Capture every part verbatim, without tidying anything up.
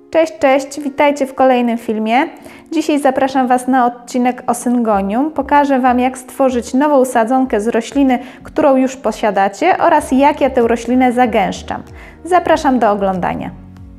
Cześć, cześć, witajcie w kolejnym filmie. Dzisiaj zapraszam Was na odcinek o syngonium. Pokażę Wam, jak stworzyć nową sadzonkę z rośliny, którą już posiadacie, oraz jak ja tę roślinę zagęszczam. Zapraszam do oglądania.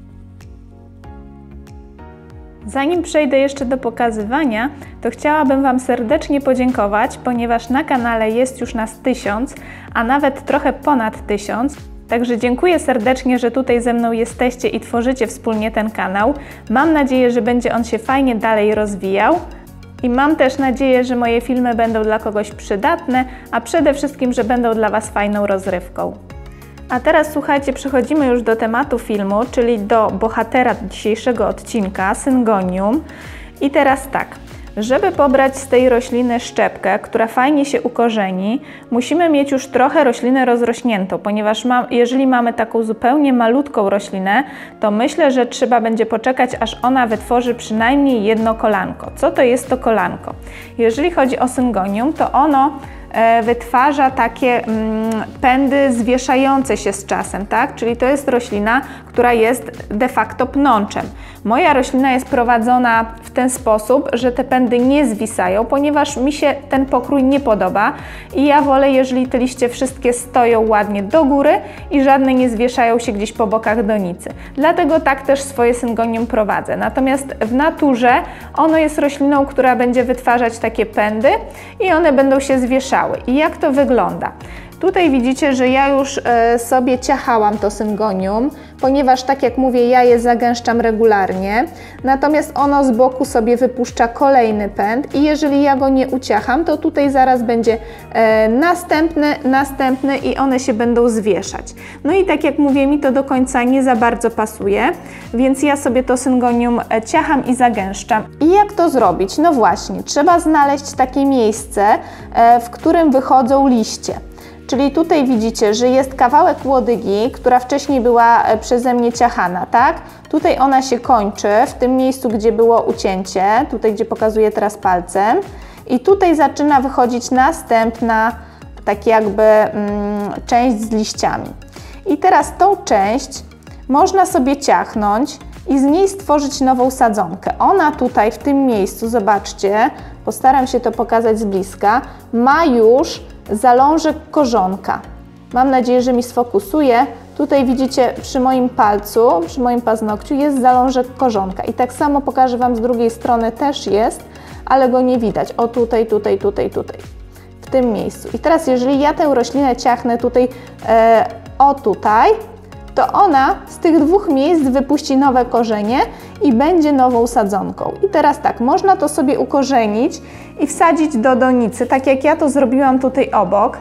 Zanim przejdę jeszcze do pokazywania, to chciałabym Wam serdecznie podziękować, ponieważ na kanale jest już nas tysiąc, a nawet trochę ponad tysiąc. Także dziękuję serdecznie, że tutaj ze mną jesteście i tworzycie wspólnie ten kanał. Mam nadzieję, że będzie on się fajnie dalej rozwijał i mam też nadzieję, że moje filmy będą dla kogoś przydatne, a przede wszystkim, że będą dla Was fajną rozrywką. A teraz słuchajcie, przechodzimy już do tematu filmu, czyli do bohatera dzisiejszego odcinka, syngonium. I teraz tak. Żeby pobrać z tej rośliny szczepkę, która fajnie się ukorzeni, musimy mieć już trochę roślinę rozrośniętą, ponieważ ma, jeżeli mamy taką zupełnie malutką roślinę, to myślę, że trzeba będzie poczekać, aż ona wytworzy przynajmniej jedno kolanko. Co to jest to kolanko? Jeżeli chodzi o syngonium, to ono wytwarza takie mm, pędy zwieszające się z czasem, tak? Czyli to jest roślina, która jest de facto pnączem. Moja roślina jest prowadzona w ten sposób, że te pędy nie zwisają, ponieważ mi się ten pokrój nie podoba i ja wolę, jeżeli te liście wszystkie stoją ładnie do góry i żadne nie zwieszają się gdzieś po bokach donicy. Dlatego tak też swoje syngonium prowadzę. Natomiast w naturze ono jest rośliną, która będzie wytwarzać takie pędy i one będą się zwieszały. I jak to wygląda? Tutaj widzicie, że ja już e, sobie ciachałam to syngonium, ponieważ tak jak mówię, ja je zagęszczam regularnie, natomiast ono z boku sobie wypuszcza kolejny pęd i jeżeli ja go nie uciacham, to tutaj zaraz będzie e, następny, następny i one się będą zwieszać. No i tak jak mówię, mi to do końca nie za bardzo pasuje, więc ja sobie to syngonium ciacham i zagęszczam. I jak to zrobić? No właśnie, trzeba znaleźć takie miejsce, e, w którym wychodzą liście. Czyli tutaj widzicie, że jest kawałek łodygi, która wcześniej była przeze mnie ciachana, tak? Tutaj ona się kończy, w tym miejscu, gdzie było ucięcie, tutaj, gdzie pokazuję teraz palcem. I tutaj zaczyna wychodzić następna, tak jakby, mm, część z liściami. I teraz tą część można sobie ciachnąć i z niej stworzyć nową sadzonkę. Ona tutaj, w tym miejscu, zobaczcie, postaram się to pokazać z bliska, ma już zalążek korzonka. Mam nadzieję, że mi sfokusuje. Tutaj widzicie przy moim palcu, przy moim paznokciu jest zalążek korzonka. I tak samo pokażę Wam z drugiej strony też jest, ale go nie widać. O tutaj, tutaj, tutaj, tutaj. W tym miejscu. I teraz jeżeli ja tę roślinę ciachnę tutaj, e, o tutaj, to ona z tych dwóch miejsc wypuści nowe korzenie i będzie nową sadzonką. I teraz tak, można to sobie ukorzenić i wsadzić do donicy, tak jak ja to zrobiłam tutaj obok,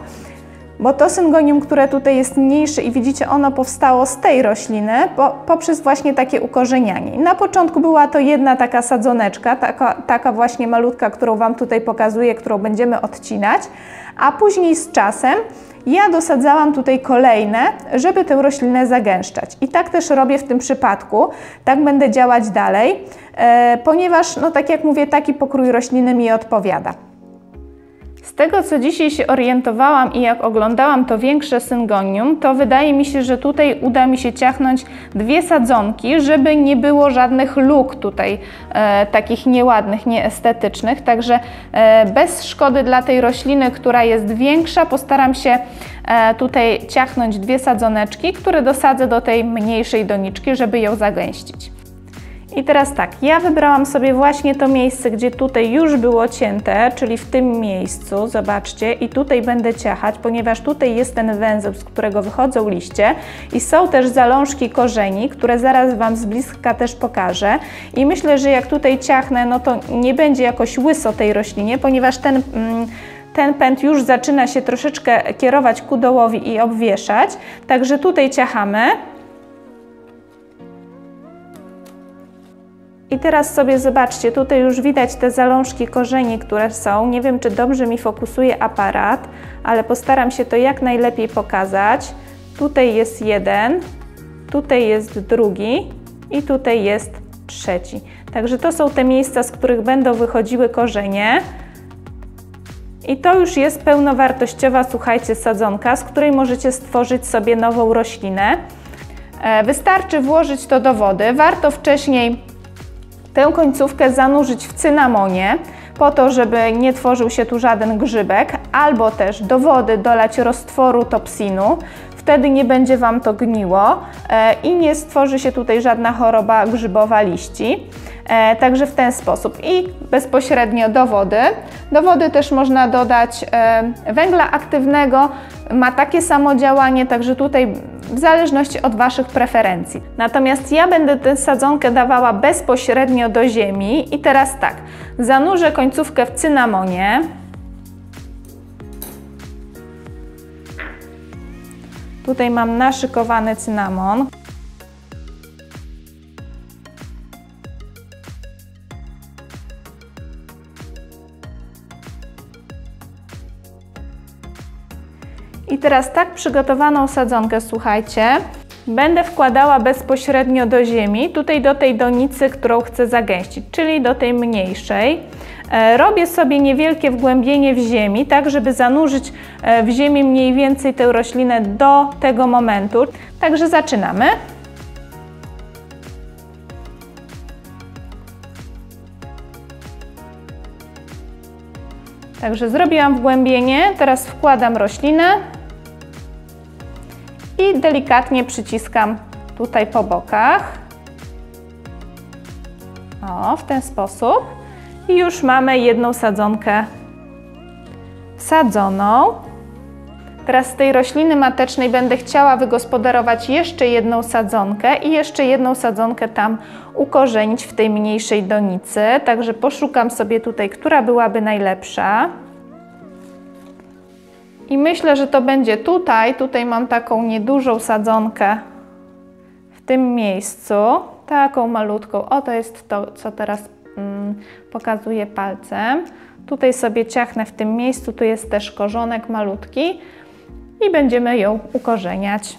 bo to syngonium, które tutaj jest mniejsze i widzicie, ono powstało z tej rośliny po, poprzez właśnie takie ukorzenianie. Na początku była to jedna taka sadzoneczka, taka, taka właśnie malutka, którą Wam tutaj pokazuję, którą będziemy odcinać, a później z czasem ja dosadzałam tutaj kolejne, żeby tę roślinę zagęszczać. I tak też robię w tym przypadku, tak będę działać dalej, e, ponieważ, no tak jak mówię, taki pokrój rośliny mi odpowiada. Z tego, co dzisiaj się orientowałam i jak oglądałam to większe syngonium, to wydaje mi się, że tutaj uda mi się ciachnąć dwie sadzonki, żeby nie było żadnych luk tutaj e, takich nieładnych, nieestetycznych. Także e, bez szkody dla tej rośliny, która jest większa, postaram się e, tutaj ciachnąć dwie sadzoneczki, które dosadzę do tej mniejszej doniczki, żeby ją zagęścić. I teraz tak, ja wybrałam sobie właśnie to miejsce, gdzie tutaj już było cięte, czyli w tym miejscu, zobaczcie, i tutaj będę ciachać, ponieważ tutaj jest ten węzeł, z którego wychodzą liście i są też zalążki korzeni, które zaraz Wam z bliska też pokażę. I myślę, że jak tutaj ciachnę, no to nie będzie jakoś łyso tej roślinie, ponieważ ten, mm, ten pęd już zaczyna się troszeczkę kierować ku dołowi i obwieszać, także tutaj ciachamy. I teraz sobie zobaczcie, tutaj już widać te zalążki korzeni, które są. Nie wiem, czy dobrze mi fokusuje aparat, ale postaram się to jak najlepiej pokazać. Tutaj jest jeden, tutaj jest drugi i tutaj jest trzeci. Także to są te miejsca, z których będą wychodziły korzenie. I to już jest pełnowartościowa, słuchajcie, sadzonka, z której możecie stworzyć sobie nową roślinę. Wystarczy włożyć to do wody. Warto wcześniej tę końcówkę zanurzyć w cynamonie, po to, żeby nie tworzył się tu żaden grzybek, albo też do wody dolać roztworu topsinu. Wtedy nie będzie Wam to gniło i nie stworzy się tutaj żadna choroba grzybowa liści. Także w ten sposób i bezpośrednio do wody. Do wody też można dodać węgla aktywnego, ma takie samo działanie, także tutaj w zależności od Waszych preferencji. Natomiast ja będę tę sadzonkę dawała bezpośrednio do ziemi i teraz tak, zanurzę końcówkę w cynamonie. Tutaj mam naszykowany cynamon. I teraz tak przygotowaną sadzonkę, słuchajcie, będę wkładała bezpośrednio do ziemi, tutaj do tej donicy, którą chcę zagęścić, czyli do tej mniejszej. Robię sobie niewielkie wgłębienie w ziemi, tak żeby zanurzyć w ziemi mniej więcej tę roślinę do tego momentu. Także zaczynamy. Także zrobiłam wgłębienie, teraz wkładam roślinę i delikatnie przyciskam tutaj po bokach. O, w ten sposób. I już mamy jedną sadzonkę wsadzoną. Teraz z tej rośliny matecznej będę chciała wygospodarować jeszcze jedną sadzonkę i jeszcze jedną sadzonkę tam ukorzenić w tej mniejszej donicy. Także poszukam sobie tutaj, która byłaby najlepsza. I myślę, że to będzie tutaj. Tutaj mam taką niedużą sadzonkę w tym miejscu. Taką malutką. O, to jest to, co teraz mm, pokazuję palcem. Tutaj sobie ciachnę w tym miejscu. Tu jest też korzonek malutki. I będziemy ją ukorzeniać.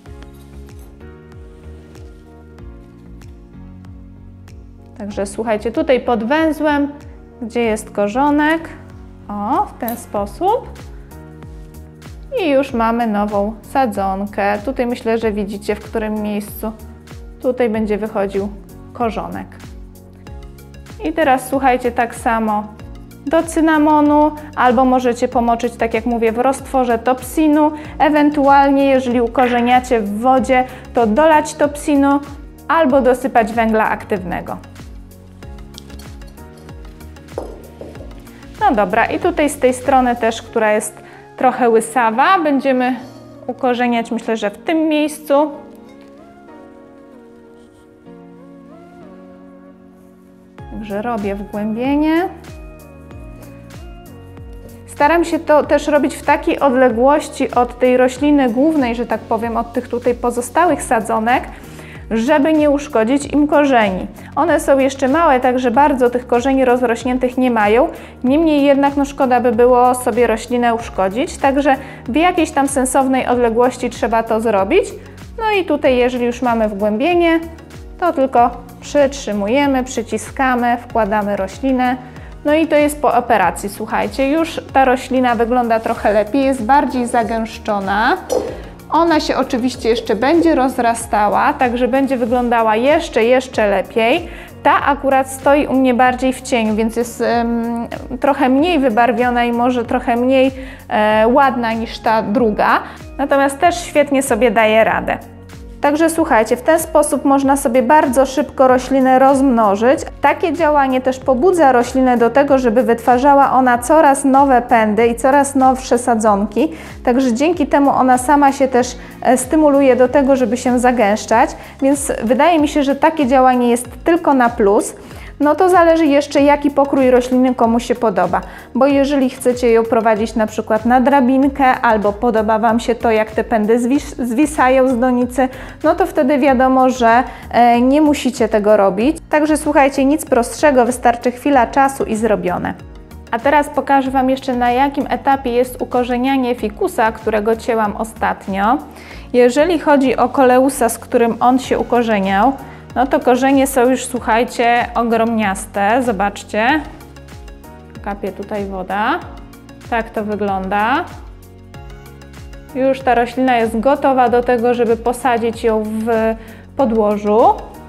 Także słuchajcie, tutaj pod węzłem, gdzie jest korzonek, o, w ten sposób. I już mamy nową sadzonkę. Tutaj myślę, że widzicie, w którym miejscu tutaj będzie wychodził korzonek. I teraz słuchajcie, tak samo do cynamonu, albo możecie pomoczyć, tak jak mówię, w roztworze topsinu. Ewentualnie, jeżeli ukorzeniacie w wodzie, to dolać topsinu albo dosypać węgla aktywnego. No dobra, i tutaj z tej strony też, która jest trochę łysawa, będziemy ukorzeniać, myślę, że w tym miejscu. Także robię wgłębienie. Staram się to też robić w takiej odległości od tej rośliny głównej, że tak powiem, od tych tutaj pozostałych sadzonek, żeby nie uszkodzić im korzeni. One są jeszcze małe, także bardzo tych korzeni rozrośniętych nie mają. Niemniej jednak no szkoda by było sobie roślinę uszkodzić, także w jakiejś tam sensownej odległości trzeba to zrobić. No i tutaj, jeżeli już mamy wgłębienie, to tylko przytrzymujemy, przyciskamy, wkładamy roślinę. No i to jest po operacji, słuchajcie, już ta roślina wygląda trochę lepiej, jest bardziej zagęszczona. Ona się oczywiście jeszcze będzie rozrastała, także będzie wyglądała jeszcze, jeszcze lepiej. Ta akurat stoi u mnie bardziej w cieniu, więc jest um, trochę mniej wybarwiona i może trochę mniej e, ładna niż ta druga. Natomiast też świetnie sobie daje radę. Także słuchajcie, w ten sposób można sobie bardzo szybko roślinę rozmnożyć. Takie działanie też pobudza roślinę do tego, żeby wytwarzała ona coraz nowe pędy i coraz nowsze sadzonki. Także dzięki temu ona sama się też stymuluje do tego, żeby się zagęszczać. Więc wydaje mi się, że takie działanie jest tylko na plus. No to zależy jeszcze, jaki pokrój rośliny komu się podoba, bo jeżeli chcecie ją prowadzić na przykład na drabinkę, albo podoba Wam się to, jak te pędy zwis zwisają z donicy, no to wtedy wiadomo, że e, nie musicie tego robić. Także słuchajcie, nic prostszego, wystarczy chwila czasu i zrobione. A teraz pokażę Wam jeszcze, na jakim etapie jest ukorzenianie fikusa, którego cięłam ostatnio. Jeżeli chodzi o koleusa, z którym on się ukorzeniał, no to korzenie są już, słuchajcie, ogromniaste. Zobaczcie. Kapie tutaj woda. Tak to wygląda. Już ta roślina jest gotowa do tego, żeby posadzić ją w podłożu.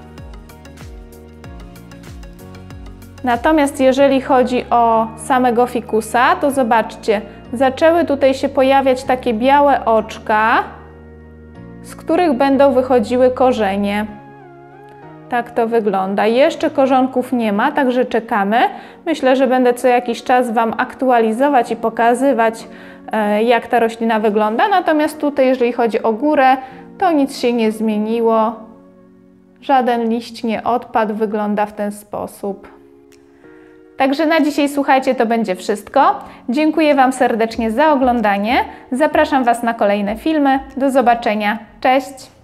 Natomiast jeżeli chodzi o samego fikusa, to zobaczcie, zaczęły tutaj się pojawiać takie białe oczka, z których będą wychodziły korzenie. Tak to wygląda. Jeszcze korzonków nie ma, także czekamy. Myślę, że będę co jakiś czas Wam aktualizować i pokazywać, jak ta roślina wygląda. Natomiast tutaj, jeżeli chodzi o górę, to nic się nie zmieniło. Żaden liść nie odpadł, wygląda w ten sposób. Także na dzisiaj, słuchajcie, to będzie wszystko. Dziękuję Wam serdecznie za oglądanie. Zapraszam Was na kolejne filmy. Do zobaczenia. Cześć!